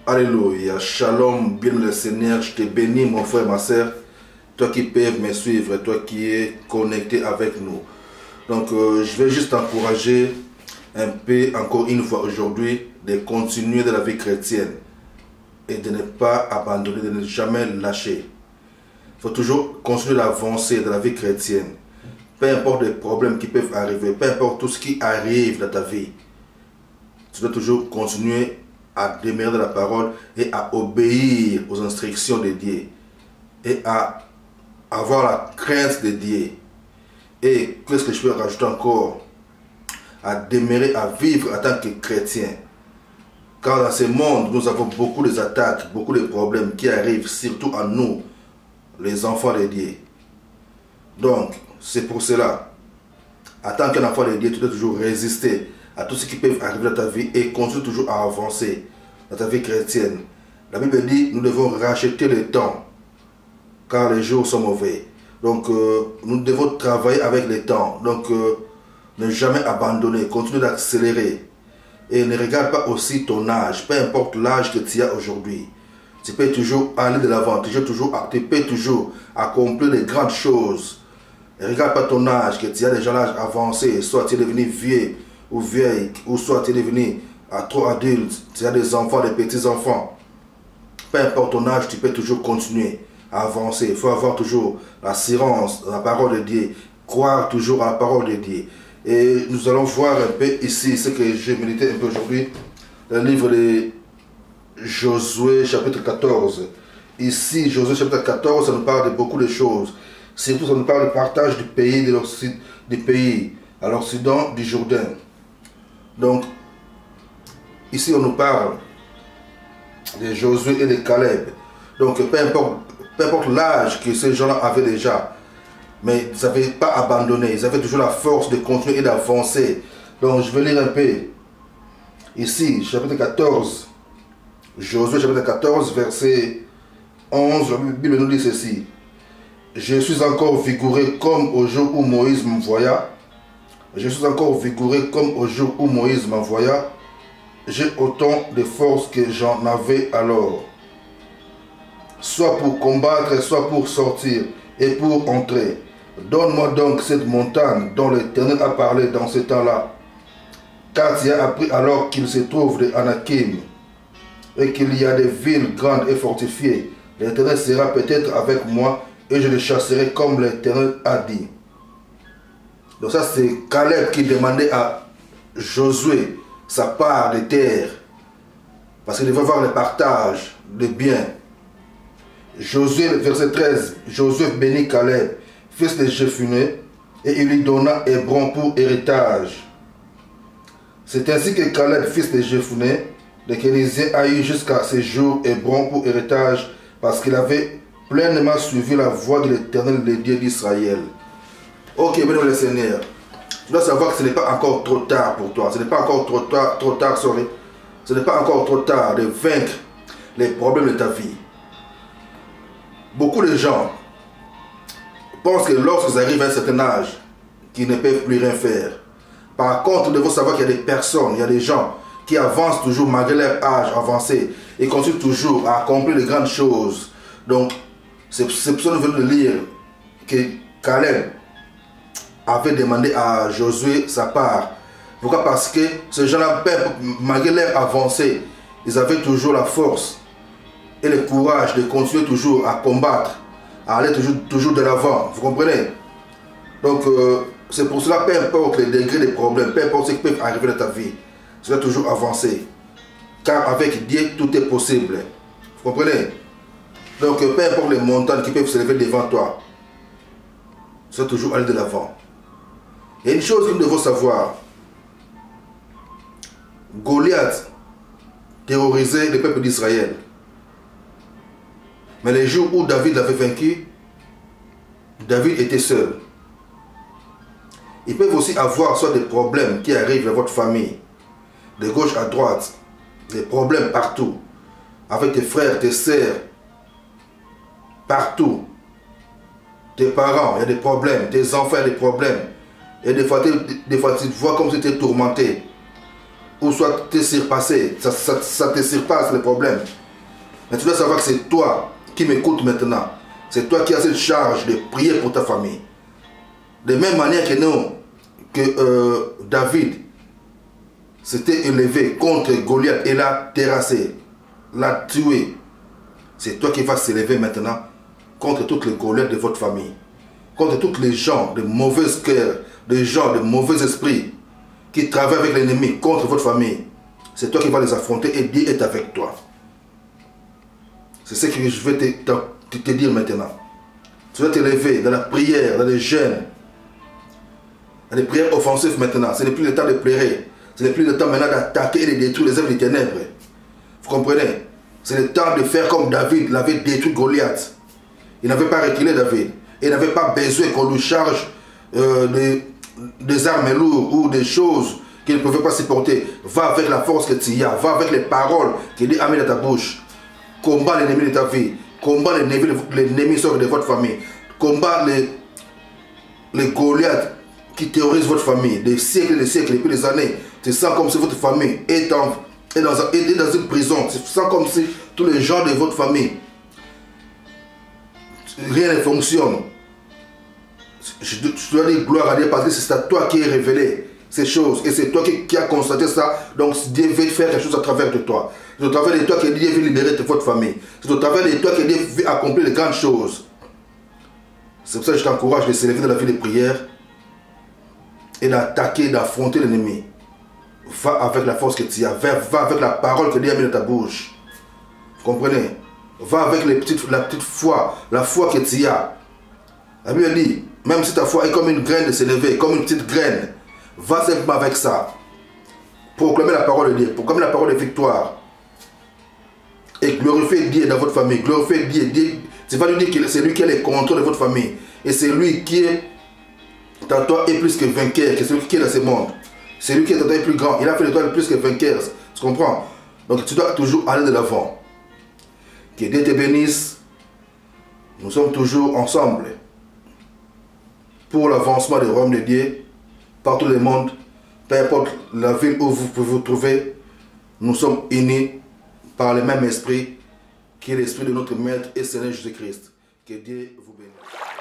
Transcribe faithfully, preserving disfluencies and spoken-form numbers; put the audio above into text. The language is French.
Alléluia. Shalom, bien le Seigneur. Je te bénis, mon frère, ma soeur. Toi qui peux me suivre, toi qui es connecté avec nous. Donc, euh, je vais juste t'encourager un peu, encore une fois aujourd'hui, de continuer de la vie chrétienne et de ne pas abandonner, de ne jamais lâcher. Il faut toujours continuer d'avancer dans la vie chrétienne. Peu importe les problèmes qui peuvent arriver, peu importe tout ce qui arrive dans ta vie, tu dois toujours continuer à demeurer dans la parole et à obéir aux instructions de Dieu et à avoir la crainte de Dieu. Et qu'est-ce que je peux rajouter encore? À demeurer, à vivre en tant que chrétien. Car dans ce monde, nous avons beaucoup d'attaques, beaucoup de problèmes qui arrivent, surtout à nous, les enfants de Dieu. Donc, c'est pour cela, en tant qu'un enfant de Dieu, tu dois toujours résister à tout ce qui peut arriver dans ta vie et continuer toujours à avancer dans ta vie chrétienne. La Bible dit, nous devons racheter le temps, car les jours sont mauvais. Donc, euh, nous devons travailler avec le temps. Donc, euh, ne jamais abandonner, continue d'accélérer. Et ne regarde pas aussi ton âge, peu importe l'âge que tu as aujourd'hui. Tu peux toujours aller de l'avant, tu, tu peux toujours accomplir de grandes choses. Ne regarde pas ton âge, que tu as déjà l'âge avancé, soit tu es devenu vieux ou vieille, ou soit tu es devenu à trop adulte, tu as des enfants, des petits-enfants. Peu importe ton âge, tu peux toujours continuer à avancer. Il faut avoir toujours l'assurance de la parole de Dieu, croire toujours à la parole de Dieu. Et nous allons voir un peu ici ce que j'ai médité un peu aujourd'hui, le livre de Josué chapitre quatorze. Ici, Josué chapitre quatorze, ça nous parle de beaucoup de choses. Surtout, ça nous parle du partage du pays, de du pays à l'occident du Jourdain. Donc, ici, on nous parle de Josué et de Caleb. Donc, peu importe, peu importe l'âge que ces gens-là avaient déjà, mais ils n'avaient pas abandonné. Ils avaient toujours la force de continuer et d'avancer. Donc, je vais lire un peu. Ici, chapitre quatorze. Josué, chapitre quatorze, verset onze. La Bible nous dit ceci. Je suis encore vigoureux comme au jour où Moïse m'envoya. Je suis encore vigoureux comme au jour où Moïse m'envoya. J'ai autant de force que j'en avais alors. Soit pour combattre, soit pour sortir et pour entrer. Donne-moi donc cette montagne dont l'Éternel a parlé dans ce temps-là. Car tu as appris alors qu'il se trouve de Anakim et qu'il y a des villes grandes et fortifiées. L'Éternel sera peut-être avec moi et je le chasserai comme l'Éternel a dit. Donc ça c'est Caleb qui demandait à Josué sa part de terre. Parce qu'il devait avoir le partage de biens. Josué, verset treize, Josué bénit Caleb, fils de Jephuné, et il lui donna Hébron pour héritage. C'est ainsi que Caleb, fils de Jephuné, de Kénizien, a eu jusqu'à ce jour Hébron pour héritage, parce qu'il avait pleinement suivi la voie de l'Éternel, le Dieu d'Israël. Ok, bien le Seigneur, tu dois savoir que ce n'est pas encore trop tard pour toi, ce n'est pas encore trop tard, trop tard, sorry. Ce n'est pas encore trop tard de vaincre les problèmes de ta vie. Beaucoup de gens pensent que lorsqu'ils arrivent à un certain âge, qu'ils ne peuvent plus rien faire. Par contre, nous devons savoir qu'il y a des personnes, il y a des gens qui avancent toujours malgré leur âge avancé et continuent toujours à accomplir de grandes choses. Donc, c'est pour ça que nous venons de lire que Caleb avait demandé à Josué sa part. Pourquoi? Parce que ces gens-là, malgré leur avancée, ils avaient toujours la force et le courage de continuer toujours à combattre, à aller toujours, toujours de l'avant. Vous comprenez? Donc, euh, c'est pour cela, peu importe les degrés des problèmes, peu importe ce qui peut arriver dans ta vie, tu dois toujours avancer. Car avec Dieu, tout est possible. Vous comprenez? Donc, peu importe les montagnes qui peuvent se lever devant toi, tu dois toujours aller de l'avant. Il y a une chose que nous devons savoir. Goliath terrorisait le peuple d'Israël. Mais les jours où David l'avait vaincu, David était seul. Ils peuvent aussi avoir soit des problèmes qui arrivent dans votre famille, de gauche à droite, des problèmes partout, avec tes frères, tes sœurs, partout. Tes parents, il y a des problèmes, tes enfants, il y a des problèmes. Et des fois, des fois tu te vois comme si tu étais tourmenté. ou soit te surpasser. Ça, ça, ça te surpasse les problèmes. Mais tu dois savoir que c'est toi qui m'écoutes maintenant. C'est toi qui as cette charge de prier pour ta famille. De même manière que nous, que euh, David s'était élevé contre Goliath et l'a terrassé, l'a tué. C'est toi qui vas s'élever maintenant contre toutes les Goliaths de votre famille. Contre tous les gens de mauvais cœur, des gens de mauvais esprits qui travaillent avec l'ennemi contre votre famille. C'est toi qui vas les affronter et Dieu est avec toi. C'est ce que je vais te, te, te dire maintenant. Tu vas t'élever dans la prière, dans les jeûnes, dans les prières offensives maintenant. Ce n'est plus le temps de pleurer. Ce n'est plus le temps maintenant d'attaquer et de détruire les œuvres des ténèbres. Vous comprenez? C'est le temps de faire comme David l'avait détruit Goliath. Il n'avait pas reculé David. Il n'avait pas besoin qu'on lui charge euh, des, des armes lourdes ou des choses qu'il ne pouvait pas supporter. Va avec la force que tu as. Va avec les paroles que Dieu a mis dans ta bouche. Combat l'ennemi de ta vie. Combat l'ennemi de votre famille. Combat les, les Goliaths qui terrorisent votre famille. Des siècles et des siècles, depuis des années. Tu sens comme si votre famille est, en, est, dans, est dans une prison. Tu sens comme si tous les gens de votre famille, rien ne fonctionne. Je, je dois dire gloire à Dieu parce que c'est à toi qui est révélé ces choses. Et c'est toi qui, qui as constaté ça. Donc Dieu veut faire quelque chose à travers de toi. C'est au travers de toi que Dieu veut libérer de votre famille. C'est au travers de toi que Dieu veut accomplir de grandes choses. C'est pour ça que je t'encourage de s'élever dans la vie de prière et d'attaquer, d'affronter l'ennemi. Va avec la force que tu as. Va avec la parole que Dieu a mis dans ta bouche. Vous comprenez? Va avec les petites, la petite foi, la foi que tu as. La Bible dit, même si ta foi est comme une graine de s'élever, comme une petite graine, va simplement avec ça. Proclamer la parole de Dieu, proclamer la parole de victoire. Et glorifier Dieu dans votre famille, glorifier Dieu. Dieu tu vas lui dire que c'est lui qui a les contrôles de votre famille. Et c'est lui qui est dans toi est plus que vainqueur, que celui qui est dans ce monde. C'est lui qui est dans toi est plus grand. Il a fait de toi plus que vainqueur. Tu comprends? Donc tu dois toujours aller de l'avant. Que Dieu te bénisse. Nous sommes toujours ensemble pour l'avancement du royaume de Dieu partout dans le monde. Peu importe la ville où vous pouvez vous trouver, nous sommes unis par le même esprit qui est l'esprit de notre Maître et Seigneur Jésus-Christ. Que Dieu vous bénisse.